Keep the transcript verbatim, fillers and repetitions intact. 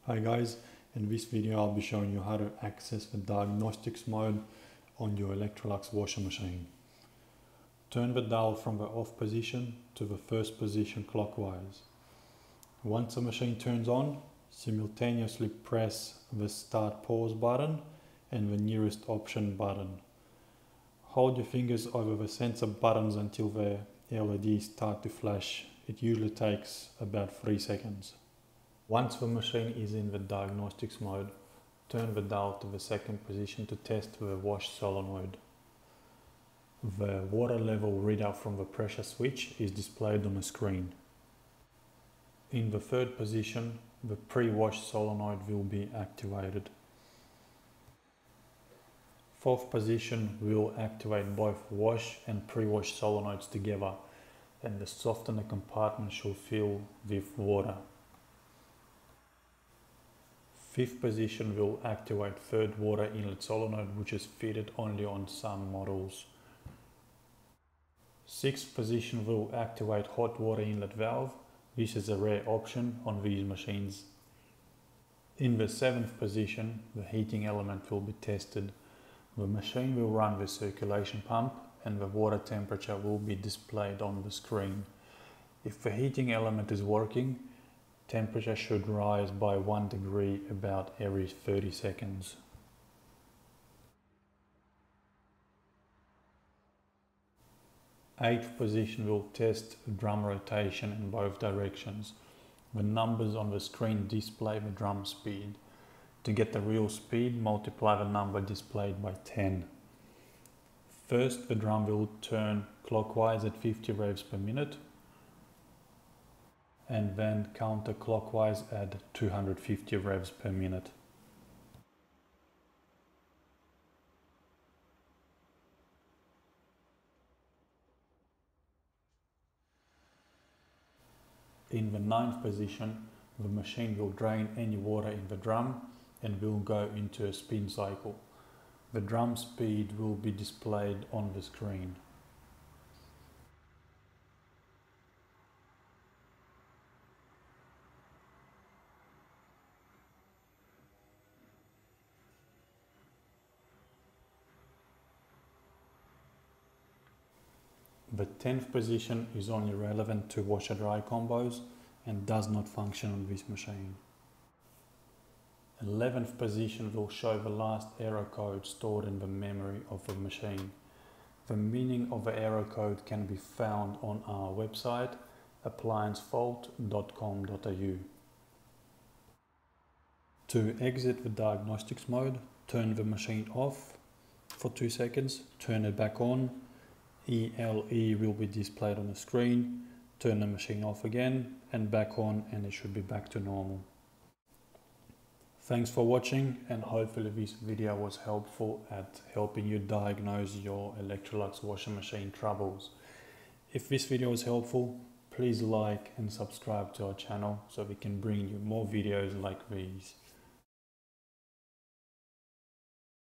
Hi guys, in this video I'll be showing you how to access the diagnostics mode on your Electrolux washing machine. Turn the dial from the off position to the first position clockwise. Once the machine turns on, simultaneously press the start pause button and the nearest option button. Hold your fingers over the sensor buttons until the L E Ds start to flash. It usually takes about three seconds. Once the machine is in the diagnostics mode, turn the dial to the second position to test the wash solenoid. The water level readout from the pressure switch is displayed on the screen. In the third position, the pre-wash solenoid will be activated. Fourth position will activate both wash and pre-wash solenoids together, and the softener compartment should fill with water. Fifth position will activate third water inlet solenoid, which is fitted only on some models. Sixth position will activate hot water inlet valve. This is a rare option on these machines. In the seventh position, the heating element will be tested. The machine will run the circulation pump and the water temperature will be displayed on the screen. If the heating element is working, temperature should rise by one degree about every thirty seconds. Eighth position will test drum rotation in both directions. The numbers on the screen display the drum speed. To get the real speed, multiply the number displayed by ten. First, the drum will turn clockwise at fifty revs per minute, and then counterclockwise at two hundred fifty revs per minute. In the ninth position, the machine will drain any water in the drum and will go into a spin cycle. The drum speed will be displayed on the screen. The tenth position is only relevant to washer-dry combos and does not function on this machine. eleventh position will show the last error code stored in the memory of the machine. The meaning of the error code can be found on our website appliance fault dot com dot a u. To exit the diagnostics mode, turn the machine off for two seconds, turn it back on. E L E will be displayed on the screen. Turn the machine off again and back on, and it should be back to normal. Thanks for watching, and hopefully this video was helpful at helping you diagnose your Electrolux washing machine troubles. If this video was helpful, please like and subscribe to our channel so we can bring you more videos like these.